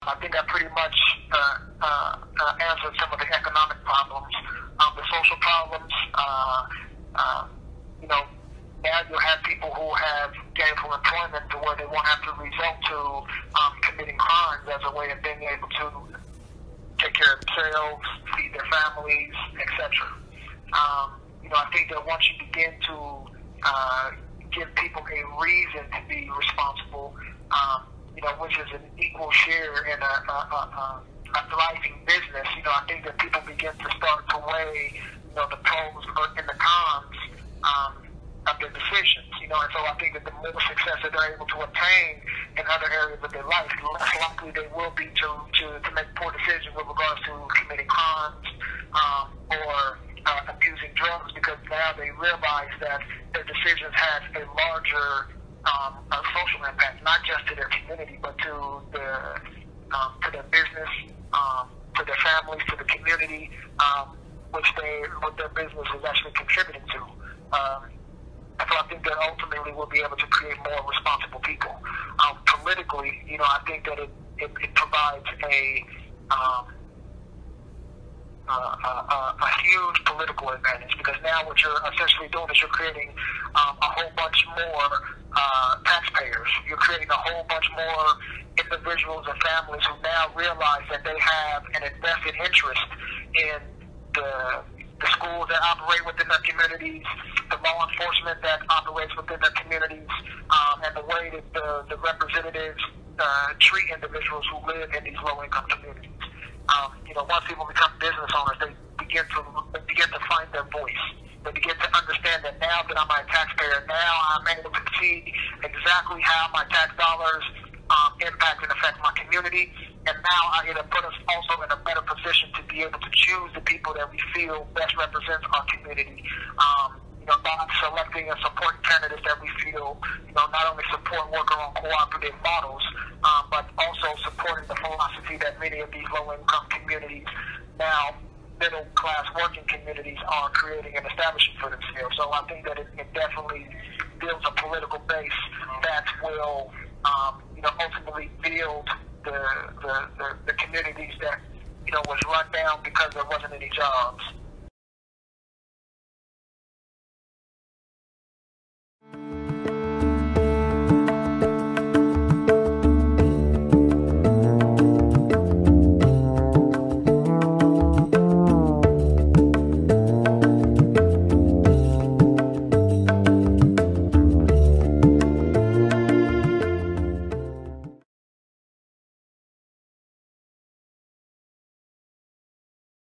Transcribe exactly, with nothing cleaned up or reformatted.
I think I pretty much uh, uh, uh, answered some of the economic problems, um, the social problems. Uh, uh, you know, now you'll have people who have gainful employment to where they won't have to resort to um, committing crimes as a way of being able to take care of themselves, feed their families, et cetera. Um, you know, I think that once you begin to uh, give people a reason to be responsible, um, you know, which is an equal share in a, a, a, a thriving business, you know, I think that people begin to start to weigh, you know, the pros and the cons um, of their decisions, you know, and so I think that the more success that they're able to attain in other areas of their life, less likely they will be to, to, to make poor decisions with regards to committing crimes um, or uh, abusing drugs, because now they realize that their decisions have a larger Um, a social impact, not just to their community, but to their um, to their business, um, to their families, to the community, um, which they what their business is actually contributing to. Um, and so I think that ultimately we'll be able to create more responsible people. Um, politically, you know, I think that it it, it provides a um, Uh, uh, a huge political advantage, because now what you're essentially doing is you're creating um, a whole bunch more uh, taxpayers. You're creating a whole bunch more individuals and families who now realize that they have an invested interest in the, the schools that operate within their communities, the law enforcement that operates within their communities, um, and the way that the, the representatives uh, treat individuals who live in these low-income communities. Um, you know, once people become business owners, they begin to they begin to find their voice. They begin to understand that now that I'm a taxpayer, now I'm able to see exactly how my tax dollars um, impact and affect my community. And now I get to put us also in a better position to be able to choose the people that we feel best represents our community. Um, you know, not selecting and supporting candidates that we feel, you know, not only support worker on cooperative models, um, but also supporting the philosophy that many of these low-income communities, now middle-class working communities, are creating and establishing for themselves. So I think that it, it definitely builds a political base that will, um, you know, ultimately build the, the, the, the communities that, you know, was run down because there wasn't any jobs.